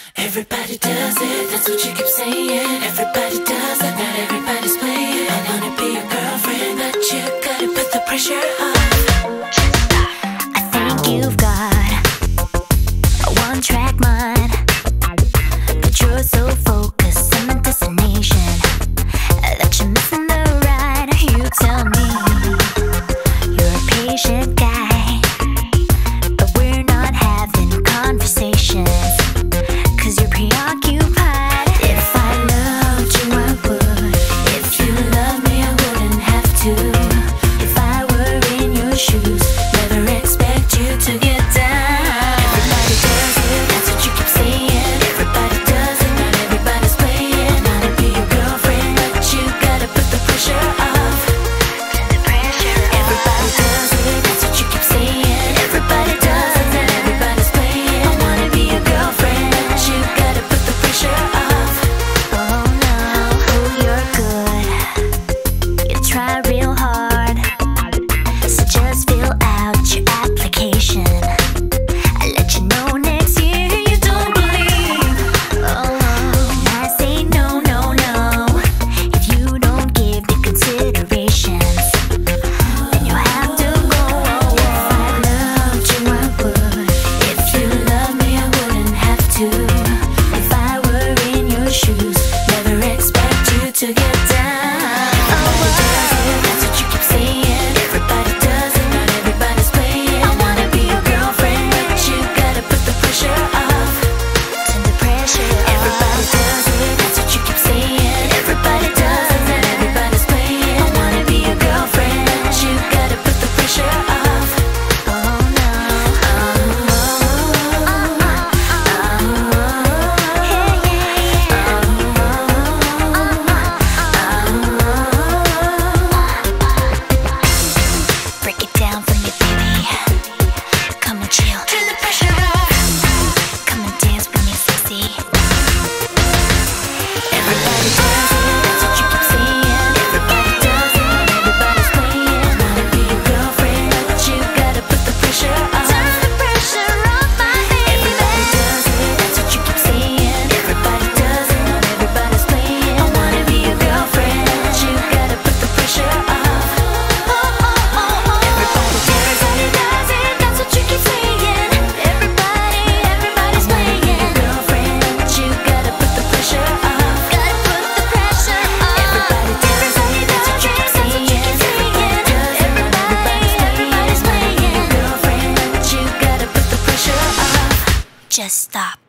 Everybody does it, that's what you keep saying. Everybody does it, not everybody's playing. I wanna be your girlfriend, but you gotta put the pressure on. I think you've got a one-track mind, but you're so focused on the destination that you're missing the ride. You tell me you're a patient guy, but we're not having conversations 'cause you're preoccupied. If I loved you, I would. If you love me, I wouldn't have to. If I were in your shoes, never expect you to get down. Everybody does it, that's what you keep saying. Everybody does it, not everybody's playing. I wanna be your girlfriend, but you gotta put the pressure off. The pressure. Everybody does it, that's what you keep saying. Everybody does it, not everybody's playing. I wanna be your girlfriend, but you gotta put the pressure off. Oh no, oh you're good. You try real hard, so just fill out your application. I'll let you know next year you don't believe. Oh, and I say no, no, no. If you don't give the considerations, then you'll have to go. If I loved you, I would. If you love me, I wouldn't have to. If I were in your shoes, never expect you to get down. Everybody does it, that's what you keep saying. Everybody does it, not everybody's playing. I wanna be your girlfriend, but you gotta put the pressure off. Turn the pressure off. Everybody does it, that's what you keep saying. Everybody does it, not everybody's playing. I wanna be your girlfriend, but you gotta put the pressure off. Oh no, break it down for me, baby. Come and chill. Turn the pressure off. Come and dance with me, sexy. Everybody does it, that's what you keep saying. Everybody does it, not everybody's playing. I wanna be your girlfriend, but you gotta put the pressure off. Turn the pressure off, my baby. Everybody does it, that's what you keep saying. Everybody does it, not everybody's playing. I wanna be your girlfriend, but you gotta put the pressure off. Everybody does it, that's what you keep saying. Everybody's playing. Girlfriend, but you gotta put the pressure off. Gotta put the pressure off. Everybody does it, that's what you keep saying. Everybody does it, everybody's playing. Girlfriend, but you gotta put the pressure off. Just stop.